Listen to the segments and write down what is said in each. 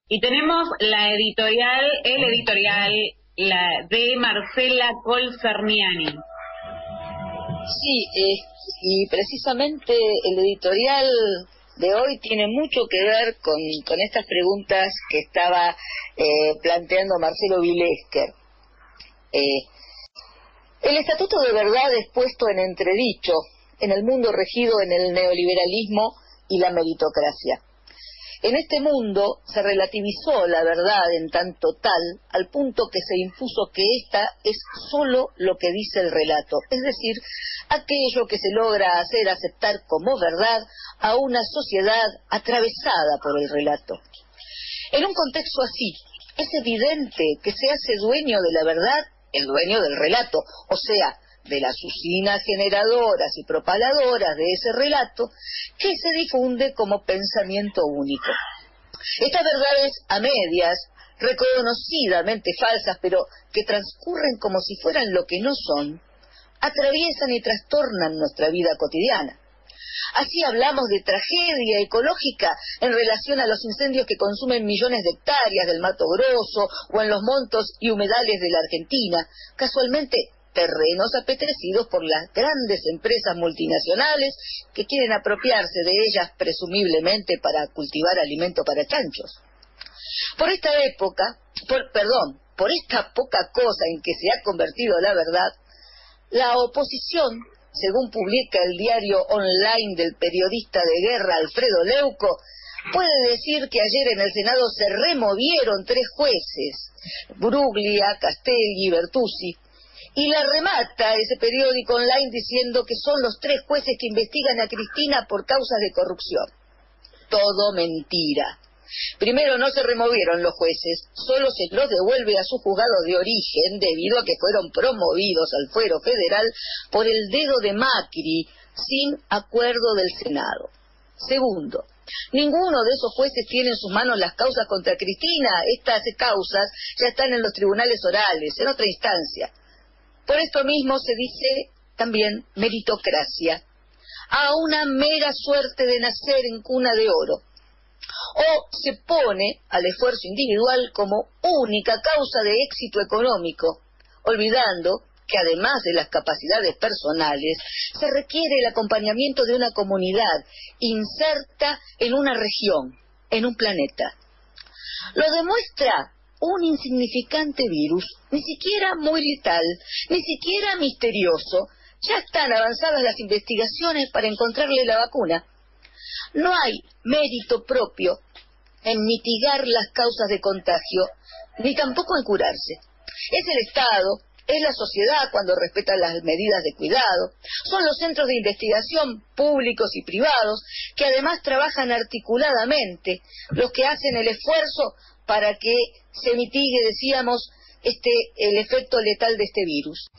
Y tenemos el editorial de Marcela Colferniani. Sí, y precisamente el editorial de hoy tiene mucho que ver con estas preguntas que estaba planteando Marcelo Vilesker. El Estatuto de Verdad es puesto en entredicho en el mundo regido en el neoliberalismo y la meritocracia. En este mundo se relativizó la verdad en tanto tal, al punto que se impuso que ésta es solo lo que dice el relato, es decir, aquello que se logra hacer aceptar como verdad a una sociedad atravesada por el relato. En un contexto así, es evidente que se hace dueño de la verdad el dueño del relato, o sea, de las usinas generadoras y propaladoras de ese relato, que se difunde como pensamiento único. Estas verdades a medias, reconocidamente falsas, pero que transcurren como si fueran lo que no son, atraviesan y trastornan nuestra vida cotidiana. Así hablamos de tragedia ecológica en relación a los incendios que consumen millones de hectáreas del Mato Grosso o en los montos y humedales de la Argentina, casualmente terrenos apetecidos por las grandes empresas multinacionales que quieren apropiarse de ellas presumiblemente para cultivar alimento para chanchos. Por esta poca cosa en que se ha convertido la verdad, la oposición, según publica el diario online del periodista de guerra Alfredo Leuco, puede decir que ayer en el Senado se removieron 3 jueces, Bruglia, Castelli y Bertuzzi, y la remata ese periódico online diciendo que son los 3 jueces que investigan a Cristina por causas de corrupción. Todo mentira. Primero, no se removieron los jueces, solo se los devuelve a su juzgado de origen debido a que fueron promovidos al fuero federal por el dedo de Macri sin acuerdo del Senado. Segundo, ninguno de esos jueces tiene en sus manos las causas contra Cristina. Estas causas ya están en los tribunales orales, en otra instancia. Por esto mismo se dice también meritocracia, a una mera suerte de nacer en cuna de oro. O se pone al esfuerzo individual como única causa de éxito económico, olvidando que además de las capacidades personales, se requiere el acompañamiento de una comunidad inserta en una región, en un planeta. Lo demuestra un insignificante virus, ni siquiera muy letal, ni siquiera misterioso. Ya están avanzadas las investigaciones para encontrarle la vacuna. No hay mérito propio en mitigar las causas de contagio, ni tampoco en curarse. Es el Estado, es la sociedad cuando respeta las medidas de cuidado, son los centros de investigación públicos y privados que además trabajan articuladamente, los que hacen el esfuerzo para que se mitigue, decíamos, el efecto letal de este virus.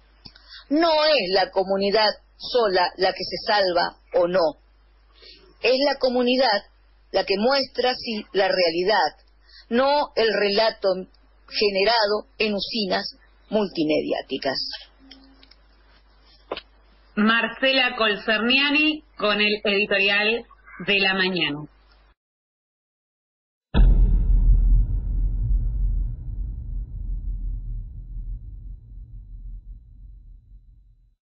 No es la comunidad sola la que se salva o no. Es la comunidad la que muestra sí la realidad, no el relato generado en usinas multimediáticas. Marcela Colferniani con el editorial de La Mañana.